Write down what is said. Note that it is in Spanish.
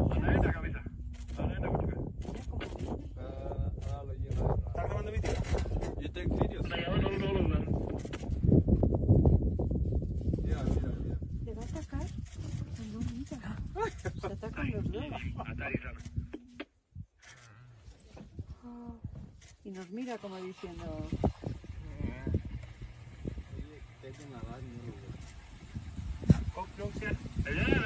Ana la cabeza. Ana mucho. Ahora lo lleno. ¿Estás grabando vídeo? You take videos? No. Mira. ¿Le va a atacar? No, mira. Se atacan los dos. Aterrizar. Oh, y nos mira como diciendo... Tengo una edad, no lo veo. Conclusión.